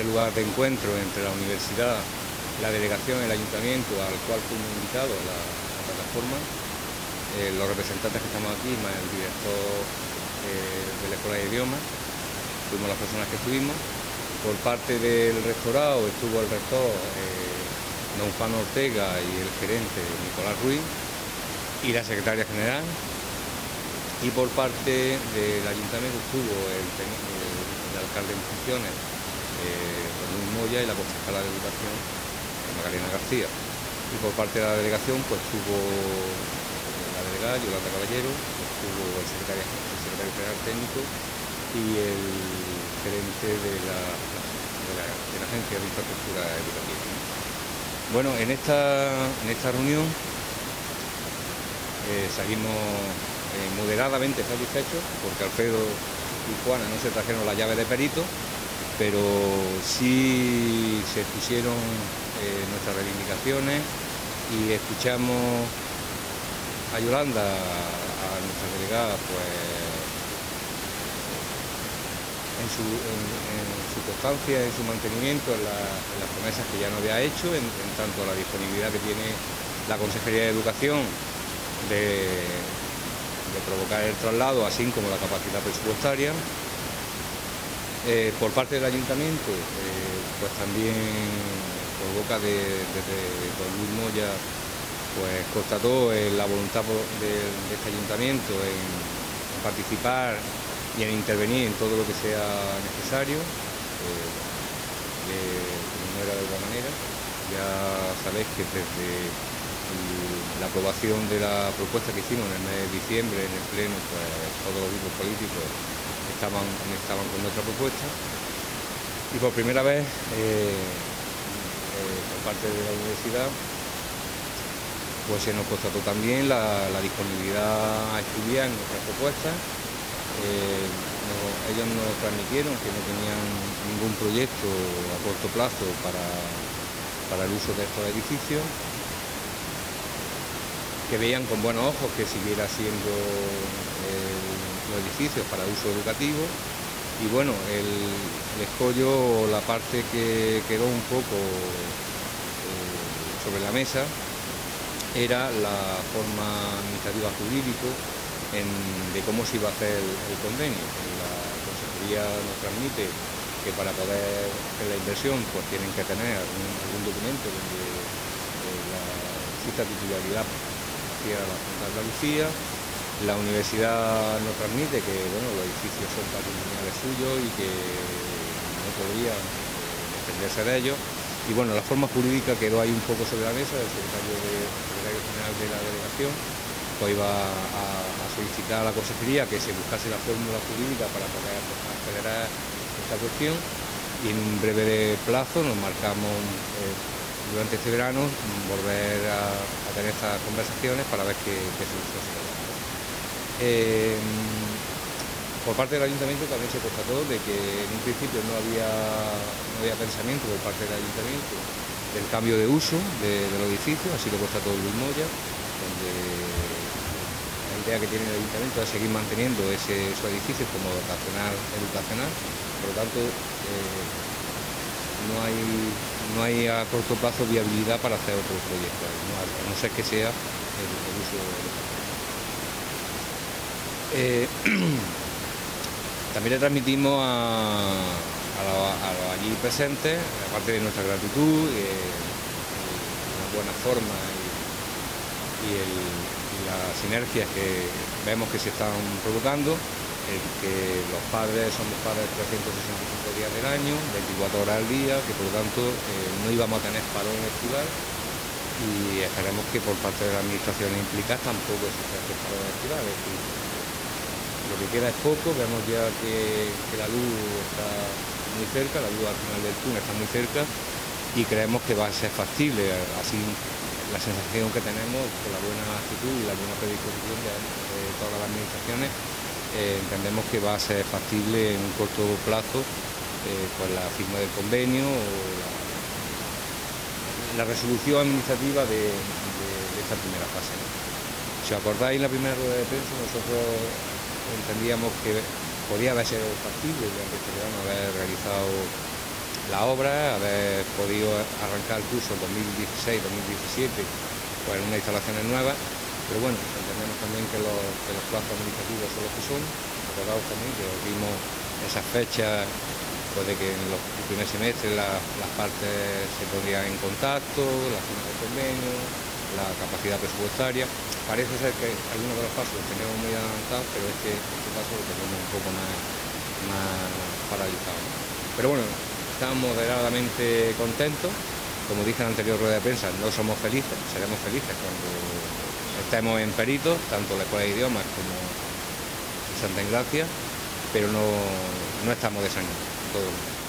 ese lugar de encuentro entre la universidad, la delegación, el ayuntamiento, al cual fuimos invitados a la plataforma, los representantes que estamos aquí, más el director de la Escuela de Idiomas, fuimos las personas que estuvimos. Por parte del rectorado estuvo el rector, don Juan Ortega, y el gerente Nicolás Ruiz, y la secretaria general. Y por parte del ayuntamiento estuvo el alcalde en funciones, don Luis Moya, y la concejala de Educación, Magdalena García. Y por parte de la delegación pues estuvo la delegada Yolanda Caballero, estuvo el secretario general técnico y el gerente de la Agencia de Infraestructura Educativa. Bueno, en esta reunión salimos moderadamente satisfechos, porque Alfredo y Juana no se trajeron la llave de perito, pero sí se expusieron nuestras reivindicaciones y escuchamos a Yolanda, a nuestra delegada, pues en su constancia, en su mantenimiento, en las promesas que ya no había hecho, en tanto la disponibilidad que tiene la Consejería de Educación de provocar el traslado, así como la capacidad presupuestaria. Por parte del ayuntamiento, pues también por boca de don Luis Moya, pues constató la voluntad de este ayuntamiento en participar y en intervenir en todo lo que sea necesario, no era de otra manera. Ya sabéis que desde la aprobación de la propuesta que hicimos en el mes de diciembre en el Pleno, pues todos los grupos políticos estaban con nuestra propuesta, y por primera vez por parte de la universidad pues se nos constató también la disponibilidad a estudiar en nuestras propuestas. Ellos nos transmitieron que no tenían ningún proyecto a corto plazo para el uso de estos edificios, que veían con buenos ojos que siguiera siendo los edificios para uso educativo. Y bueno, el escollo, la parte que quedó un poco sobre la mesa, era la forma administrativa jurídica de cómo se iba a hacer el convenio. La Consejería nos transmite que para poder hacer la inversión pues tienen que tener algún documento donde la cita titularidad hacia la Junta de Andalucía. La universidad nos transmite que bueno, los edificios son patrimoniales suyos y que no podrían desprenderse de ellos. Y bueno, la forma jurídica quedó ahí un poco sobre la mesa. El secretario general de la delegación pues iba a solicitar a la consejería que se buscase la fórmula jurídica para poder acelerar esta cuestión, y en un breve plazo nos marcamos durante este verano volver a tener estas conversaciones para ver qué solución se da. Por parte del ayuntamiento también se constató de que en un principio no había pensamiento por parte del ayuntamiento del cambio de uso de los edificios, así lo constató Luis Moya, donde la idea que tiene el ayuntamiento es seguir manteniendo esos edificios como educacional. Por lo tanto, no hay a corto plazo viabilidad para hacer otros proyectos, a no ser que sea el uso educativo. También le transmitimos a los allí presentes, aparte de nuestra gratitud, la buena forma y las sinergias que vemos que se están provocando, que los padres somos padres 365 días del año, 24 horas al día, que por lo tanto no íbamos a tener parón estival, y esperemos que por parte de las administraciones implicadas tampoco exista este parón estival. Es decir, lo que queda es poco, vemos ya que la luz está muy cerca, la luz al final del túnel está muy cerca, y creemos que va a ser factible. Así la sensación que tenemos, con la buena actitud y la buena predisposición de todas las administraciones, entendemos que va a ser factible en un corto plazo pues la firma del convenio o la resolución administrativa de esta primera fase. Si os acordáis, en la primera rueda de prensa nosotros entendíamos que podía haber sido factible durante este verano haber realizado la obra, haber podido arrancar el curso en 2016-2017 pues en unas instalaciones nuevas, pero bueno, entendemos también que los plazos administrativos son los que son. Recordados también que vimos esas fechas, pues de que en los primeros semestres las partes se pondrían en contacto, la firma de convenio, la capacidad presupuestaria. Parece ser que algunos de los pasos los tenemos muy adelantados, pero este paso lo tenemos un poco más paralizado. Pero bueno, estamos moderadamente contentos. Como dije en la anterior rueda de prensa, no somos felices, seremos felices cuando estemos en peritos, tanto la Escuela de Idiomas como Santa Engracia, pero no estamos desanimados. Todo.